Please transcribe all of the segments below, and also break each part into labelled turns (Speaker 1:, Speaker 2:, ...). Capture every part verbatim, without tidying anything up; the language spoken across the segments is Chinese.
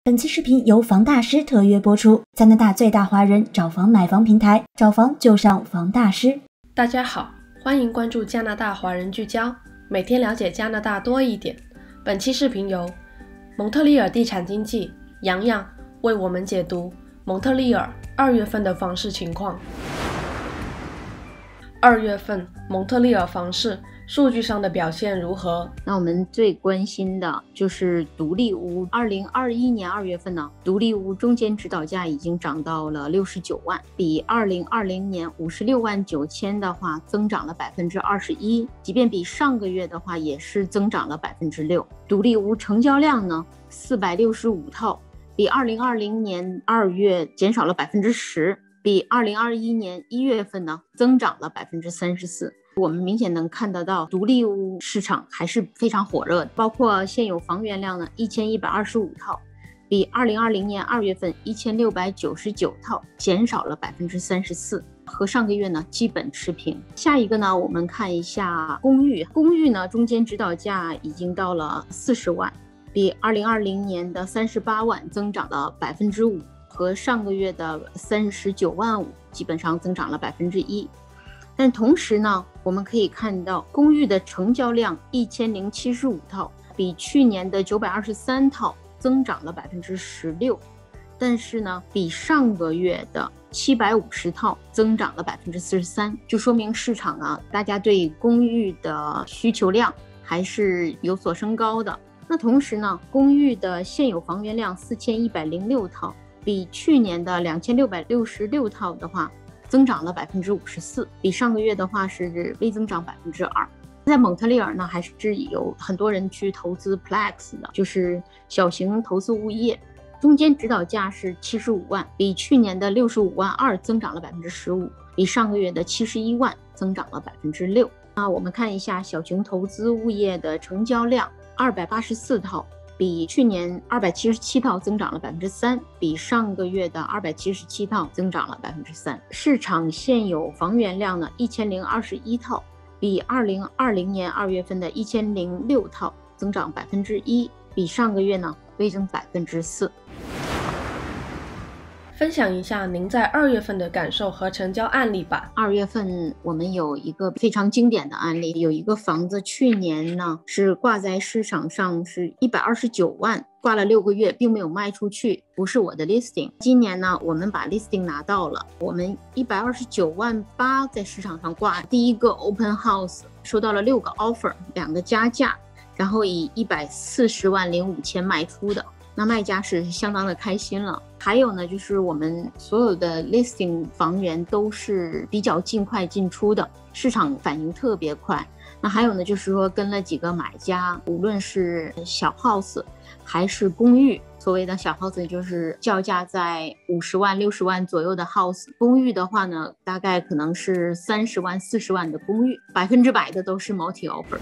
Speaker 1: 本期视频由房大师特约播出，加拿大最大华人找房买房平台，找房就上房大师。
Speaker 2: 大家好，欢迎关注加拿大华人聚焦，每天了解加拿大多一点。本期视频由蒙特利尔地产经纪洋洋为我们解读蒙特利尔二月份的房市情况。二月份蒙特利尔房市数据上的表现如何？
Speaker 3: 那我们最关心的就是独立屋。二零二一年二月份呢，独立屋中间指导价已经涨到了六十九万，比二零二零年五十六万九千的话增长了百分之二十一，即便比上个月的话也是增长了百分之六。独立屋成交量呢四百六十五套，比二零二零年二月减少了百分之十。比二零二一年一月份呢增长了百分之三十四。我们明显能看得到独立屋市场还是非常火热的，包括现有房源量呢一千一百二十五套，比二零二零年二月份一千六百九十九套减少了百分之三十四，和上个月呢基本持平。下一个呢，我们看一下公寓。公寓呢中间指导价已经到了四十万，比二零二零年的三十八万增长了百分之五。和上个月的三十九万五基本上增长了百分之一。但同时呢，我们可以看到公寓的成交量一千零七十五套，比去年的九百二十三套增长了百分之十六。但是呢，比上个月的七百五十套增长了百分之四十三，就说明市场啊，大家对公寓的需求量还是有所升高的。那同时呢，公寓的现有房源量四千一百零六套。比去年的两千六百六十六套的话增长了百分之五十四，比上个月的话是微增长百分之二。在蒙特利尔呢，还是有很多人去投资 Plex 的，就是小型投资物业。中间指导价是七十五万，比去年的六十五万二增长了百分之十五，比上个月的七十一万增长了百分之六。那我们看一下小型投资物业的成交量，二百八十四套。比去年二百七十七套增长了百分之三，比上个月的二百七十七套增长了百分之三。市场现有房源量呢一千零二十一套，比二零二零年二月份的一千零六套增长百分之一，比上个月呢微增百分之四。
Speaker 2: 分享一下您在二月份的感受和成交案例吧。
Speaker 3: 二月份我们有一个非常经典的案例，有一个房子去年呢是挂在市场上是一百二十九万，挂了六个月并没有卖出去，不是我的 listing。今年呢我们把 listing 拿到了，我们一百二十九万八在市场上挂，第一个 open house 收到了六个 offer， 两个加价，然后以一百四十万零五千卖出的。那卖家是相当的开心了。还有呢，就是我们所有的 listing 房源都是比较尽快进出的，市场反应特别快。那还有呢，就是说跟了几个买家，无论是小 house 还是公寓，所谓的小 house 就是叫价在五十万、六十万左右的 house， 公寓的话呢，大概可能是三十万、四十万的公寓，百分之百的都是 multi offer。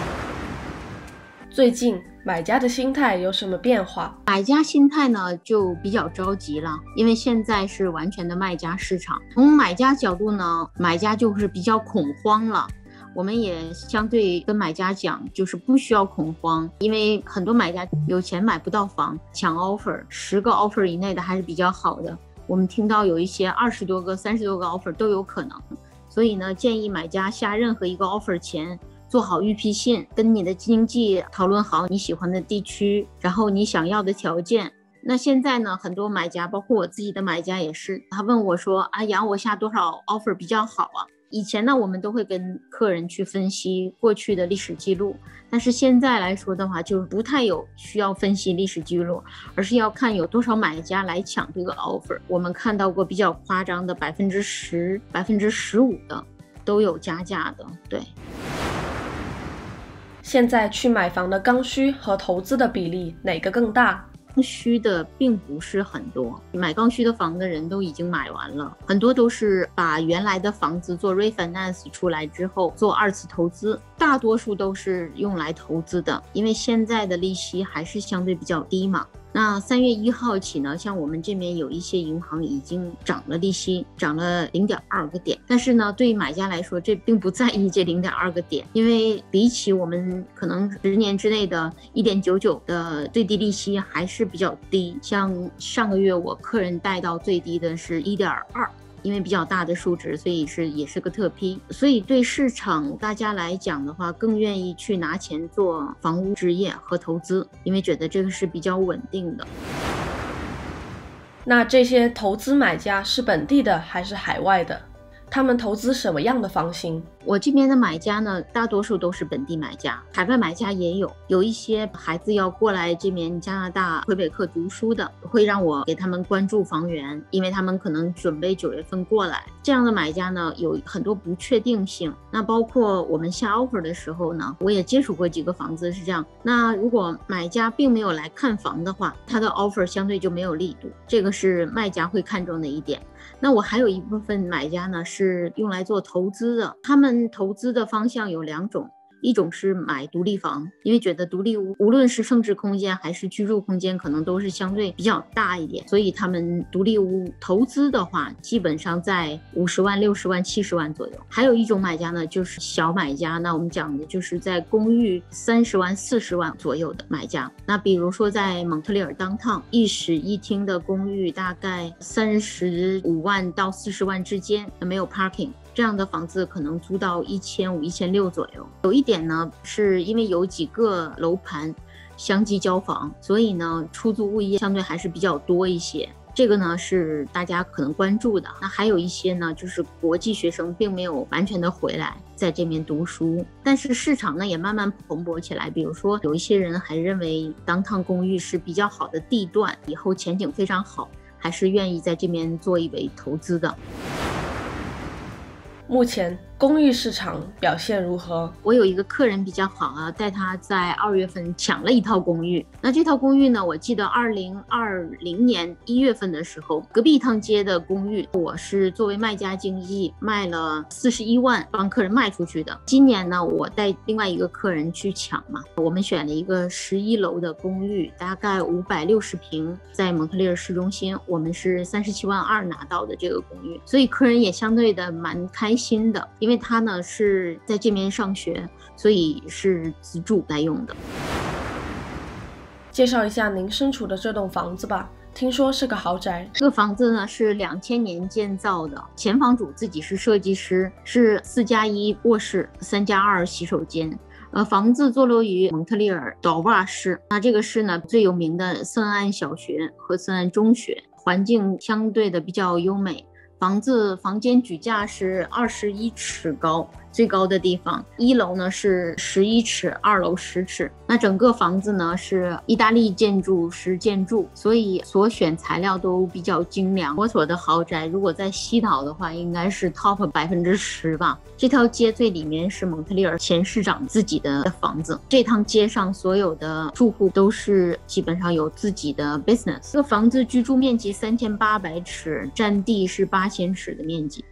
Speaker 2: 最近买家的心态有什么变化？
Speaker 3: 买家心态呢就比较着急了，因为现在是完全的卖家市场。从买家角度呢，买家就是比较恐慌了。我们也相对跟买家讲，就是不需要恐慌，因为很多买家有钱买不到房，抢 offer， 十个 offer 以内的还是比较好的。我们听到有一些二十多个、三十多个 offer 都有可能，所以呢，建议买家下任何一个 offer 前做好预批信，跟你的经纪讨论好你喜欢的地区，然后你想要的条件。那现在呢，很多买家，包括我自己的买家也是，他问我说啊，杨，我下多少 offer 比较好啊？以前呢，我们都会跟客人去分析过去的历史记录，但是现在来说的话，就不太有需要分析历史记录，而是要看有多少买家来抢这个 offer。我们看到过比较夸张的百分之十、百分之十五的都有加价的，对。
Speaker 2: 现在去买房的刚需和投资的比例哪个更大？
Speaker 3: 刚需的并不是很多，买刚需的房的人都已经买完了，很多都是把原来的房子做 refinance 出来之后做二次投资，大多数都是用来投资的，因为现在的利息还是相对比较低嘛。 那三月一号起呢，像我们这边有一些银行已经涨了利息，涨了零点二个点。但是呢，对于买家来说，这并不在意这零点二个点，因为比起我们可能十年之内的一点九九的最低利息还是比较低。像上个月我客人贷到最低的是一点二。因为比较大的数值，所以是也是个特批，所以对市场大家来讲的话，更愿意去拿钱做房屋置业和投资，因为觉得这个是比较稳定的。
Speaker 2: 那这些投资买家是本地的还是海外的？他们投资什么样的房型？
Speaker 3: 我这边的买家呢，大多数都是本地买家，海外买家也有，有一些孩子要过来这边加拿大魁北克读书的，会让我给他们关注房源，因为他们可能准备九月份过来。这样的买家呢，有很多不确定性。那包括我们下 offer 的时候呢，我也接触过几个房子是这样。那如果买家并没有来看房的话，他的 offer 相对就没有力度，这个是卖家会看重的一点。那我还有一部分买家呢，是用来做投资的，他们投资的方向有两种，一种是买独立房，因为觉得独立屋无论是升值空间还是居住空间可能都是相对比较大一点，所以他们独立屋投资的话基本上在五十万、六十万、七十万左右。还有一种买家呢，就是小买家，那我们讲的就是在公寓三十万、四十万左右的买家。那比如说在蒙特利尔 downtown 一室一厅的公寓，大概三十五万到四十万之间，没有 parking，这样的房子可能租到一千五、一千六左右。有一点呢，是因为有几个楼盘相继交房，所以呢，出租物业相对还是比较多一些。这个呢是大家可能关注的。那还有一些呢，就是国际学生并没有完全的回来在这边读书，但是市场呢也慢慢蓬勃起来。比如说有一些人还认为downtown公寓是比较好的地段，以后前景非常好，还是愿意在这边做一笔投资的。
Speaker 2: 目前公寓市场表现如何？
Speaker 3: 我有一个客人比较好啊，带他在二月份抢了一套公寓。那这套公寓呢，我记得二零二零年一月份的时候，隔壁一趟街的公寓，我是作为卖家经纪卖了四十一万帮客人卖出去的。今年呢，我带另外一个客人去抢嘛，我们选了一个十一楼的公寓，大概五百六十平，在蒙特利尔市中心，我们是三十七万二拿到的这个公寓，所以客人也相对的蛮开心的，因为他呢是在这边上学，所以是自住来用的。
Speaker 2: 介绍一下您身处的这栋房子吧，听说是个豪宅。
Speaker 3: 这个房子呢是两千年建造的，前房主自己是设计师，是四加一卧室，三加二洗手间。呃，房子坐落于蒙特利尔岛瓦市，那这个市呢最有名的瑟恩安小学和瑟恩安中学，环境相对的比较优美。房子房间举架是二十一尺高，最高的地方，一楼呢是十一尺，二楼十尺。那整个房子呢是意大利建筑师建筑，所以所选材料都比较精良。我所的豪宅如果在西岛的话，应该是 top 百分之十吧。这条街最里面是蒙特利尔前市长自己的房子，这趟街上所有的住户都是基本上有自己的 business。这个房子居住面积三千八百尺，占地是八千尺的面积。